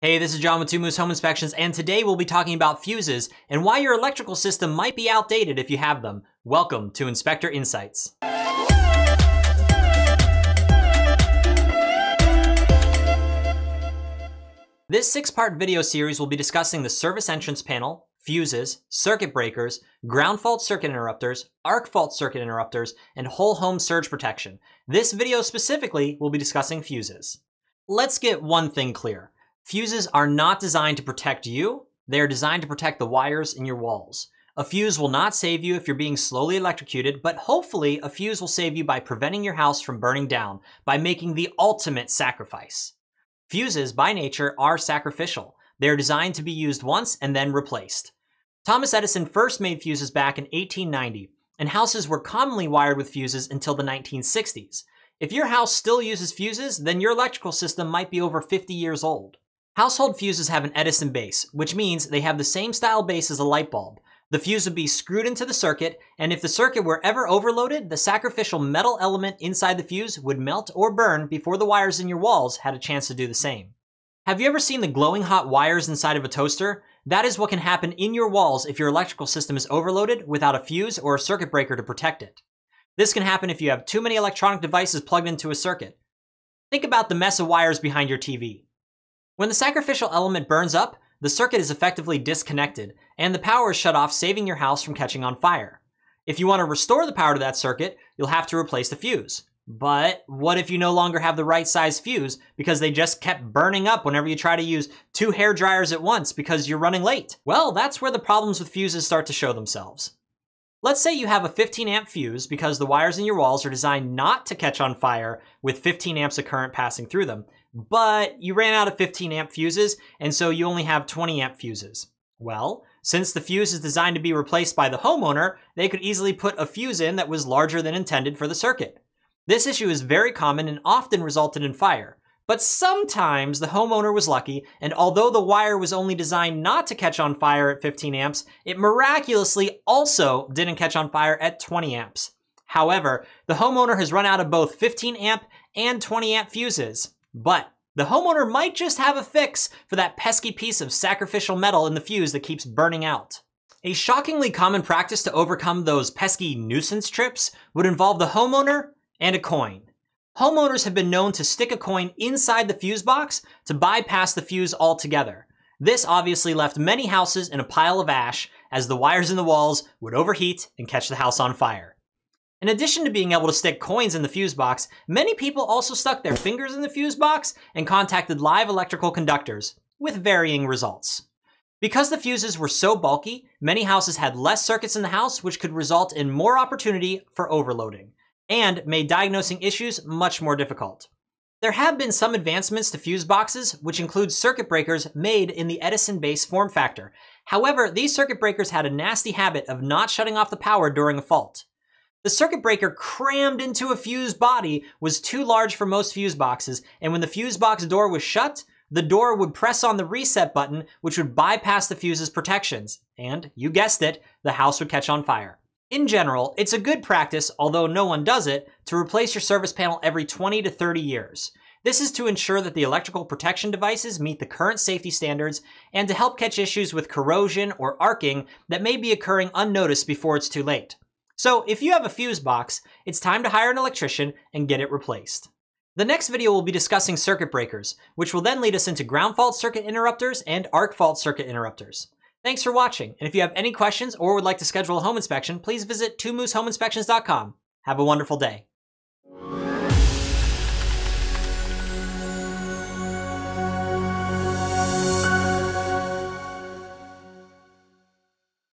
Hey, this is John with 2 Moose Home Inspections, and today we'll be talking about fuses and why your electrical system might be outdated if you have them. Welcome to Inspector Insights. This 6-part video series will be discussing the service entrance panel, fuses, circuit breakers, ground fault circuit interrupters, arc fault circuit interrupters, and whole home surge protection. This video specifically will be discussing fuses. Let's get one thing clear. Fuses are not designed to protect you, they are designed to protect the wires in your walls. A fuse will not save you if you're being slowly electrocuted, but hopefully a fuse will save you by preventing your house from burning down, by making the ultimate sacrifice. Fuses, by nature, are sacrificial. They are designed to be used once and then replaced. Thomas Edison first made fuses back in 1890, and houses were commonly wired with fuses until the 1960s. If your house still uses fuses, then your electrical system might be over 50 years old. Household fuses have an Edison base, which means they have the same style base as a light bulb. The fuse would be screwed into the circuit, and if the circuit were ever overloaded, the sacrificial metal element inside the fuse would melt or burn before the wires in your walls had a chance to do the same. Have you ever seen the glowing hot wires inside of a toaster? That is what can happen in your walls if your electrical system is overloaded without a fuse or a circuit breaker to protect it. This can happen if you have too many electronic devices plugged into a circuit. Think about the mess of wires behind your TV. When the sacrificial element burns up, the circuit is effectively disconnected, and the power is shut off, saving your house from catching on fire. If you want to restore the power to that circuit, you'll have to replace the fuse. But what if you no longer have the right size fuse because they just kept burning up whenever you try to use 2 hair dryers at once because you're running late? Well, that's where the problems with fuses start to show themselves. Let's say you have a 15 amp fuse because the wires in your walls are designed not to catch on fire with 15 amps of current passing through them, but you ran out of 15 amp fuses and so you only have 20 amp fuses. Well, since the fuse is designed to be replaced by the homeowner, they could easily put a fuse in that was larger than intended for the circuit. This issue is very common and often resulted in fire. But sometimes the homeowner was lucky, and although the wire was only designed not to catch on fire at 15 amps, it miraculously also didn't catch on fire at 20 amps. However, the homeowner has run out of both 15 amp and 20 amp fuses. But the homeowner might just have a fix for that pesky piece of sacrificial metal in the fuse that keeps burning out. A shockingly common practice to overcome those pesky nuisance trips would involve the homeowner and a coin. Homeowners have been known to stick a coin inside the fuse box to bypass the fuse altogether. This obviously left many houses in a pile of ash as the wires in the walls would overheat and catch the house on fire. In addition to being able to stick coins in the fuse box, many people also stuck their fingers in the fuse box and contacted live electrical conductors, with varying results. Because the fuses were so bulky, many houses had less circuits in the house, which could result in more opportunity for overloading, and made diagnosing issues much more difficult. There have been some advancements to fuse boxes, which include circuit breakers made in the Edison base form factor. However, these circuit breakers had a nasty habit of not shutting off the power during a fault. The circuit breaker crammed into a fuse body was too large for most fuse boxes, and when the fuse box door was shut, the door would press on the reset button, which would bypass the fuse's protections, and, you guessed it, the house would catch on fire. In general, it's a good practice, although no one does it, to replace your service panel every 20 to 30 years. This is to ensure that the electrical protection devices meet the current safety standards and to help catch issues with corrosion or arcing that may be occurring unnoticed before it's too late. So if you have a fuse box, it's time to hire an electrician and get it replaced. The next video will be discussing circuit breakers, which will then lead us into ground fault circuit interrupters and arc fault circuit interrupters. Thanks for watching, and if you have any questions or would like to schedule a home inspection, please visit 2moosehomeinspections.com. Have a wonderful day.